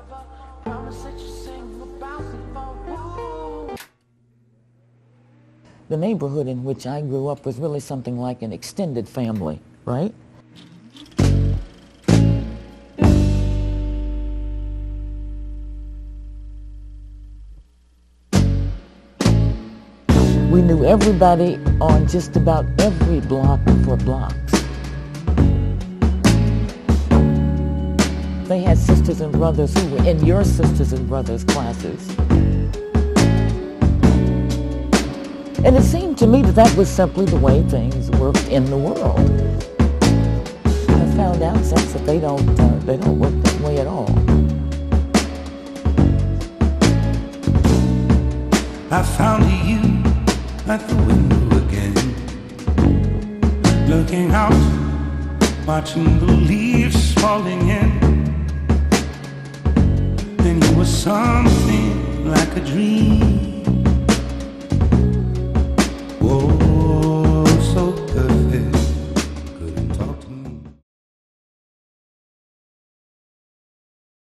The neighborhood in which I grew up was really something like an extended family, right? We knew everybody on just about every block for blocks. They had sisters and brothers who were in your sisters and brothers' classes. And it seemed to me that that was simply the way things worked in the world. I found out since that they don't work that way at all. I found you at the window again, looking out, watching the leaves falling in. Then you were something like a dream.